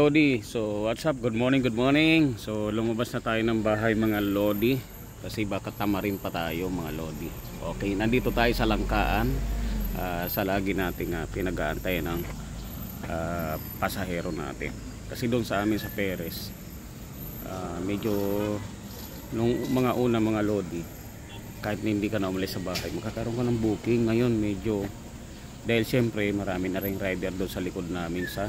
Lodi. So what's up? Good morning, good morning. So lumabas na tayo ng bahay mga Lodi, kasi baka tamarin pa tayo mga Lodi. Okay, nandito tayo sa Langkaan, sa lagi nating pinag-aantay ng pasahero natin. Kasi doon sa amin sa Perez, medyo nung mga una mga Lodi, kahit hindi ka na umalis sa bahay, makakaroon ka ng booking. Ngayon medyo, dahil syempre marami na ring rider doon sa likod namin sa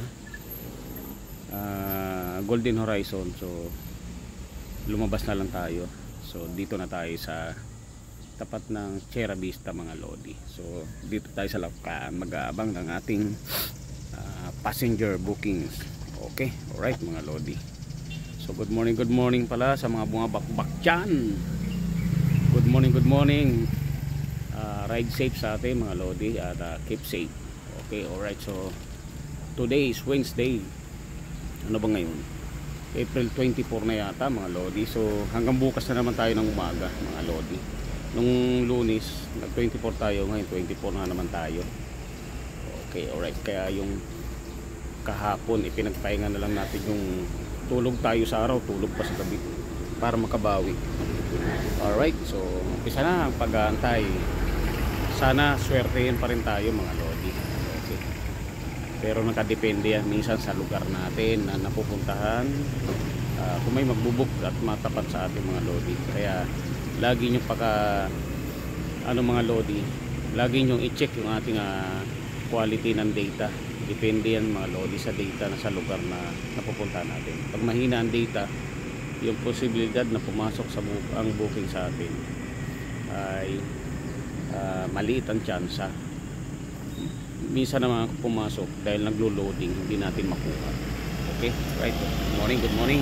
Golden Horizon. So lumabas na lang tayo. So dito na tayo sa tapat ng Sierra Vista mga Lodi. So dito tayo sa Langkaan, mag-aabang ng ating passenger bookings. Okay, alright mga Lodi. So good morning pala sa mga bumabakbak dyan. Good morning. Ride safe sa atin mga Lodi, at keep safe. Okay, alright. So today is Wednesday. Ano ba ngayon? April 24 na yata mga Lodi. So hanggang bukas na naman tayo ng umaga mga Lodi. Nung Lunes nag 24 tayo, ngayon 24 na naman tayo. Okay, alright. Kaya yung kahapon ipinagpahinga na lang natin yung tulog tayo sa araw, tulog pa sa gabi para makabawi. Alright, so umpisa na ang pag-aantay. Sana swertein pa rin tayo mga Lodi. Okay. Pero nakadepende yan minsan sa lugar natin na napupuntahan, kung may magbubuk at matapat sa ating mga Lodi. Kaya lagi nyo mga Lodi, lagi nyo i-check yung ating quality ng data. Depende yan mga Lodi sa data na sa lugar na napupuntahan natin. Pag mahina ang data, yung posibilidad na pumasok sa ang booking sa atin ay maliit ang tsansa. Minsan naman pumasok dahil naglo-loading, hindi natin makuha. Okay, right. Good morning.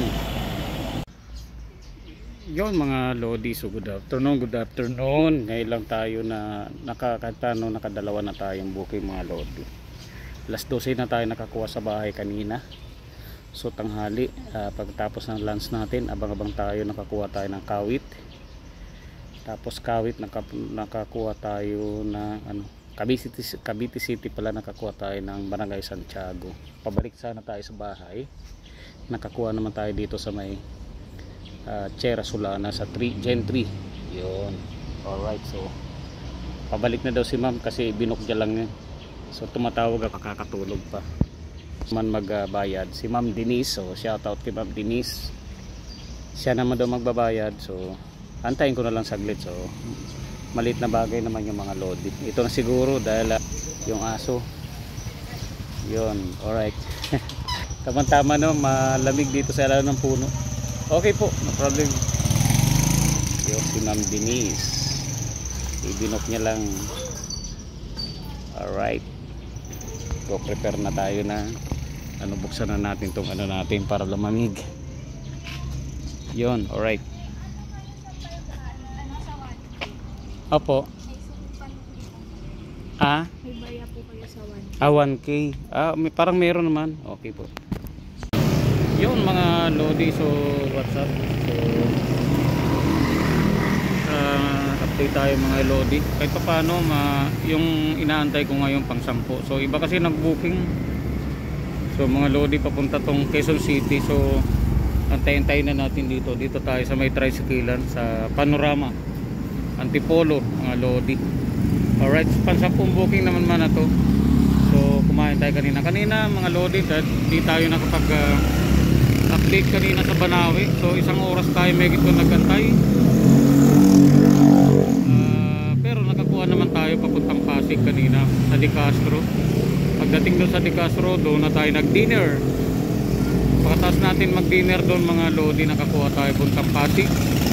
Yon mga Lodi, so good afternoon. Ngayon lang tayo na nakadalawa na tayong booking mga Lodi. Alas 12 na tayo nakakuha sa bahay kanina. So tanghali, pagkatapos ng lunch natin, abang-abang tayo, nakakuha tayo ng Kawit. Tapos Kawit nakakuha tayo ng Cavite City pala, nakakuha tayo ng Barangay Santiago. Pabalik sana tayo sa bahay. Nakakuha naman tayo dito sa may Sierra Solana sa Gen 3. Yun. Alright, so pabalik na daw si ma'am kasi binukja lang yun. So tumatawag ako, kakatulog pa man magbayad si Ma'am Denise. So shout out kay Ma'am Denise, siya naman daw magbabayad. So antayin ko na lang saglit. So maliit na bagay naman yung mga Lodi. Ito na siguro dahil yung aso yun. Alright. Tama no, malamig dito sa ilalim ng puno. Okay po, no problem. Yung si Ma'am Denise, ibinok niya lang. Alright, go prepare na tayo na buksan na natin tong natin para lumamig. Yun, alright. Opo. May baya po kayo sa 1K. 1K. Parang meron naman. Okay po. Yun mga Lodi, so what's up? So update tayo mga Lodi. Kahit pa paano, yung inaantay ko ngayon pang 10. So iba kasi nag-booking. So mga Lodi, papunta tong Quezon City. So antayin na natin dito. Dito tayo sa may tricyclean sa Panorama Antipolo mga Lodi. Alright, pang 10 booking naman na to. So kumain tayo kanina mga Lodi, dahil di tayo nakapag-update kanina sa Banawe. So isang oras tayo megit ko nagantay. Pero nakakuha naman tayo papuntang Pasig kanina sa De Castro. Pagdating doon sa De Castro, doon na tayo nag-dinner. Pagkatapos natin mag-dinner doon mga Lodi, nakakuha tayo puntang Pasig.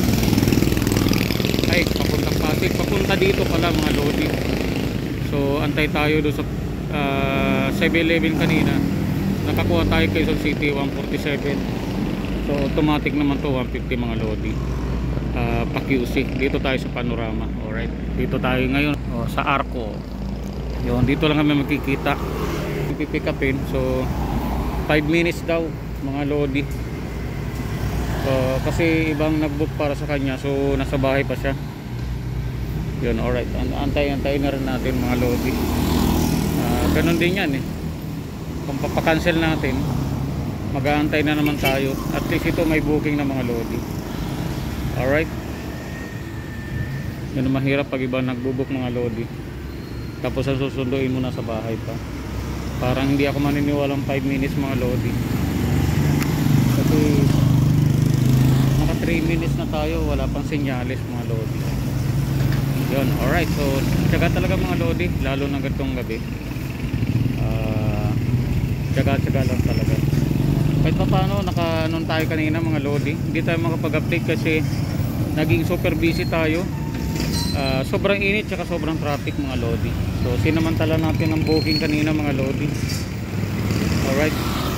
Papuntang Pasig, papunta dito pala mga Lodi. So antay tayo doon sa 7-Eleven kanina. Nakakuha tayo Quezon City 147. So automatic naman to 150 mga Lodi. Pa-QC. Dito tayo sa Panorama. Alright, dito tayo ngayon sa Arco. Yun, dito lang kami magkikita. Pipick upin. So 5 minutes daw mga Lodi. Kasi ibang nagbook para sa kanya, so nasa bahay pa siya. Yun, alright. Antayin na rin natin mga Lodi. Ganun din yan kung papakancel natin, mag-aantay na naman tayo. At least ito may booking na mga lodi. Alright. Yun ang mahirap pag iba nagbubuk mga lodi, tapos ang susunduin mo na sa bahay pa. Parang hindi ako maniniwalang 5 minutes mga lodi, kasi naka 3 minutes na tayo, wala pang senyalis mga lodi. Yun, alright. So tsaga talaga mga lodi, lalo na gatong gabi. Tsaga lang talaga. Kahit pa paano, naka-anon tayo kanina mga lodi, hindi tayo makapag-update kasi naging super busy tayo. Sobrang init tsaka sobrang traffic mga lodi. So sinamantala natin ang booking kanina mga lodi. Alright.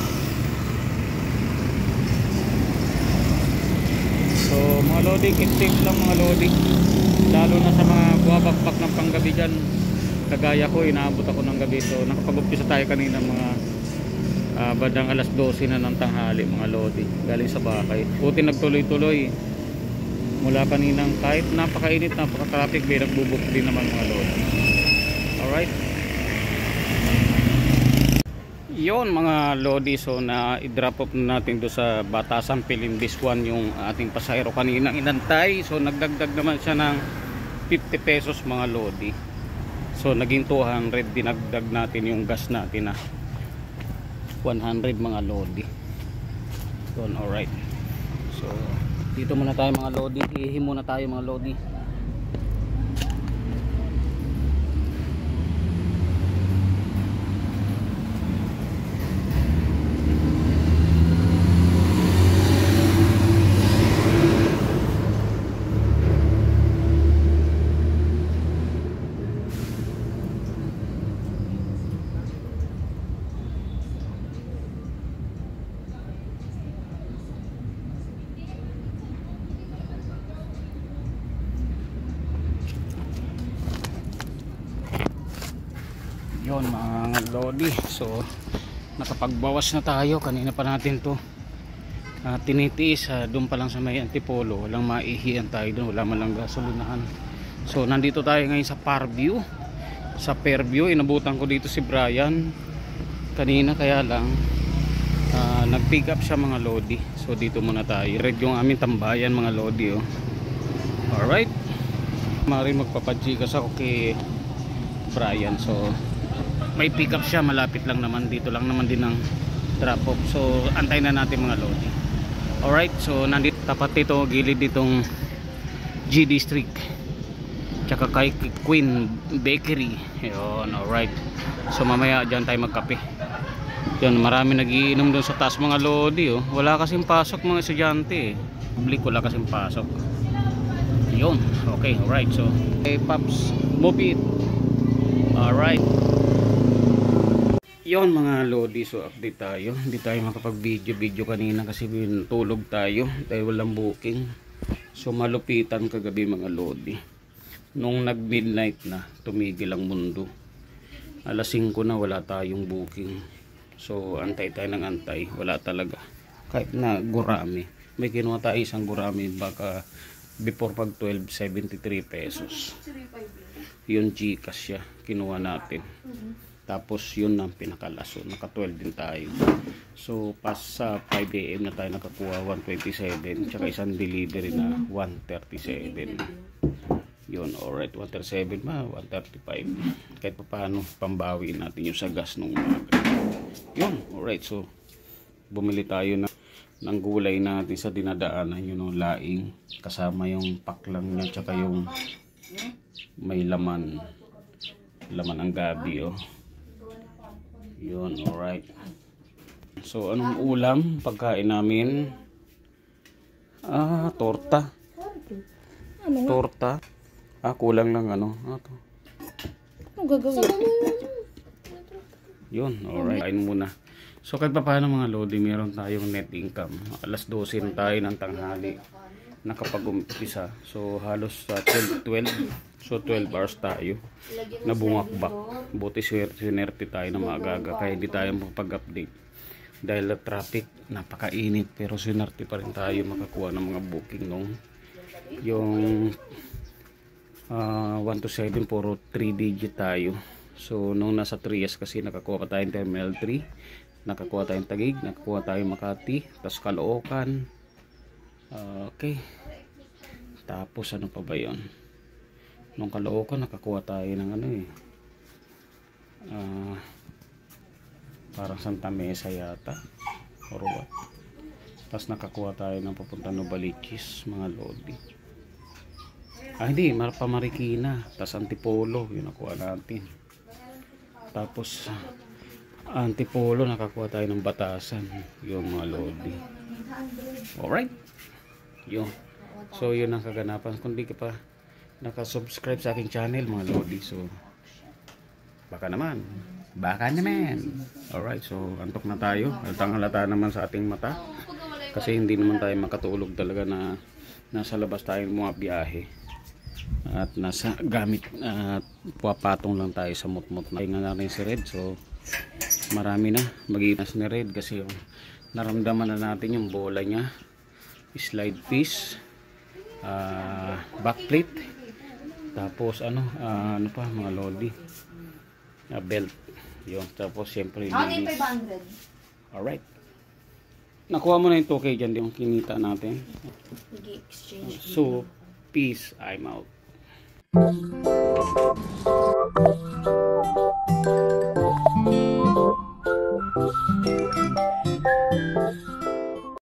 So mga lodi, keep safe lang mga lodi, lalo na sa mga buwabakbak ng panggabi dyan. Kagaya ko, inaabot ako ng gabi. So nakapag-umpisa tayo kanina mga badang alas 12 na ng tanghali mga lodi, galing sa bahay. Buti nagtuloy-tuloy mula kaninang, kahit napakainit, napaka-traffic, may nagbubuk din naman mga lodi. Alright. Yon mga lodi, so na i-drop off natin do sa Batasan Pilimbis 1 yung ating pasahero kaninang inantay. So nagdagdag naman siya ng 50 pesos mga lodi. So naging 200, dinagdag natin yung gas natin na 100 mga lodi. Yun, alright. So dito muna tayo mga lodi, ihi muna tayo mga lodi. Yon mga lodi, so nakapagbawas na tayo. Kanina pa natin to tinitiis, doon pa lang sa may Antipolo, walang maihian tayo doon, wala man lang gasolinahan. So nandito tayo ngayon sa Fairview. Sa Fairview, inabutan ko dito si Brian kanina, kaya lang nag pick up siya mga lodi. So dito muna tayo, red yung aming tambayan mga lodi, oh. Alright, maaaring magpapajikas ako kay Brian. So may pick up siya, malapit lang naman, dito lang naman din ang drop off. So antay na natin mga lodi. Alright, so nandito tapat dito, gilid ditong G District tsaka kay Queen Bakery. Yun, alright. So mamaya dyan tayo magkape. Yun, marami nagiinom doon sa taas mga lodi, oh. Wala kasing pasok mga estudyante, public, wala kasing pasok. Yun, okay, alright. So hey Pops, move it. Alright. Yon mga lodi, so update tayo. Hindi tayo makapag video kanina kasi tulog tayo dahil walang booking. So malupitan kagabi mga lodi, nung nag midnight na tumigil ang mundo. Alas 5 na wala tayong booking. So antay tayo ng antay, wala talaga. Kahit na gurami, may kinuha tayo isang gurami baka before pag 12, 73 pesos. Yun Gcash siya, kinuha natin. Tapos yun ang pinakalaso, naka 12 din tayo. So pas sa 5 AM na tayo nakakuha 127, tsaka isang delivery na 137. Yun, alright, 137 ma, 135. Kahit pa paano pambawiin natin yung sa gas nung umaga. Yun, alright. So bumili tayo ng gulay natin sa dinadaanan, yun ang laing, kasama yung paklang niya tsaka yung may laman ang gabi, oh. Yun, alright. So anong ulam pagkain namin? Torta. Torta. Kulang lang ano to. Ano gagawin? Yun, alright. Kain muna. So kahit pa paano mga lodi, meron tayong net income. Alas 12 na tayo ng tanghali nakapag-umpisa. So halos 12. So 12 hours tayo na bumakbak. Buti swerte tayo na maaga, kaya hindi tayo makapag-update dahil traffic, napakainit. Pero swerte pa rin tayo makakuha ng mga booking nung yung 1 to 7, puro 3 digit tayo. So nung nasa 3S kasi nakakuha ka tayo ng Terminal 3, nakakuha tayong Taguig, nakakuha tayong Makati, tapos Caloocan. Okay. Tapos ano pa ba yun? Nung Caloocan nakakuha tayo ng ano eh. Parang Santa Mesa yata. Or what? Tapos nakakuha tayo ng papunta Novaliches, mga lodi. Hindi, Marikina. Tapos Antipolo, yun nakuha natin. Tapos Antipolo, nakakuha tayo ng Batasan, yung mga lodi. Alright. Yun. So yun ang kaganapan. Kung di ka pa nakasubscribe sa aking channel mga lodi, so baka naman. Alright, so antok na tayo. Halata naman sa ating mata. Kasi hindi naman tayo makatulog talaga na nasa labas tayo bumabiyahe. At nasa gamit at puwapatong lang tayo sa mutmut. Nahinga na rin si Red. So marami na magiinas ni Red kasi yung naramdaman na natin yung bola niya. Slide piece, backplate, tapos ano pa mga lodi, belt yun, tapos siyempre linis. Alright, nakuha mo na yung 2K dyan, yung kinita natin. So peace, I'm out.